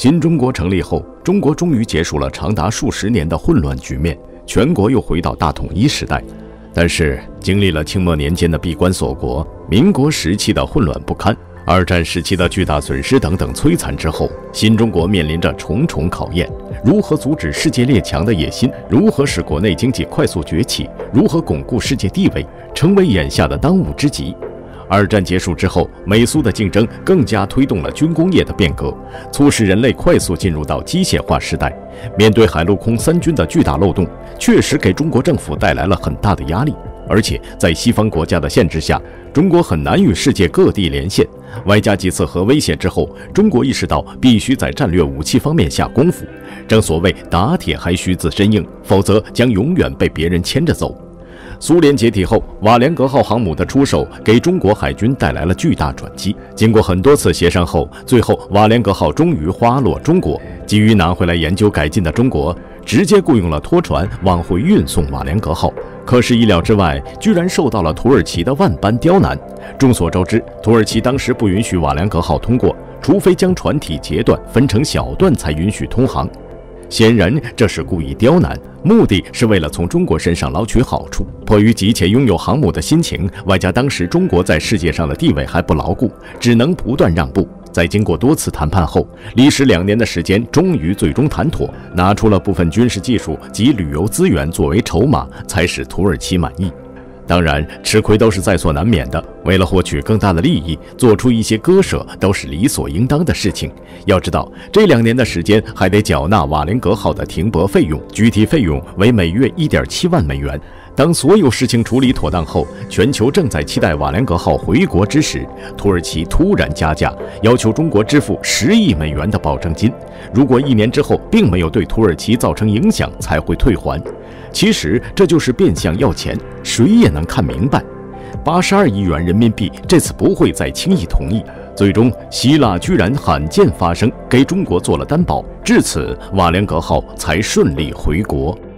新中国成立后，中国终于结束了长达数十年的混乱局面，全国又回到大统一时代。但是，经历了清末年间的闭关锁国、民国时期的混乱不堪、二战时期的巨大损失等等摧残之后，新中国面临着重重考验：如何阻止世界列强的野心？如何使国内经济快速崛起？如何巩固世界地位，成为眼下的当务之急？二战结束之后，美苏的竞争更加推动了军工业的变革，促使人类快速进入到机械化时代。面对海陆空三军的巨大漏洞，确实给中国政府带来了很大的压力。而且在西方国家的限制下，中国很难与世界各地连线。外加几次核威胁之后，中国意识到必须在战略武器方面下功夫。正所谓打铁还需自身硬，否则将永远被别人牵着走。苏联解体后，瓦良格号航母的出手给中国海军带来了巨大转机。经过很多次协商后，最后瓦良格号终于花落中国。急于拿回来研究改进的中国，直接雇佣了拖船往回运送瓦良格号。可是意料之外，居然受到了土耳其的万般刁难。众所周知，土耳其当时不允许瓦良格号通过，除非将船体截断分成小段才允许通航。显然这是故意刁难，目的是为了从中国身上捞取好处。迫于急切拥有航母的心情，外加当时中国在世界上的地位还不牢固，只能不断让步。在经过多次谈判后，历时2年的时间，终于最终谈妥，拿出了部分军事技术及旅游资源作为筹码，才使土耳其满意。当然，吃亏都是在所难免的。为了获取更大的利益，做出一些割舍都是理所应当的事情。要知道，这2年的时间还得缴纳瓦良格号的停泊费用，具体费用为每月1.7万美元。当所有事情处理妥当后，全球正在期待瓦良格号回国之时，土耳其突然加价，要求中国支付10亿美元的保证金。如果1年之后并没有对土耳其造成影响，才会退还。其实这就是变相要钱，谁也能看明白。82亿元人民币这次不会再轻易同意。最终，希腊居然罕见发声，给中国做了担保，至此瓦良格号才顺利回国。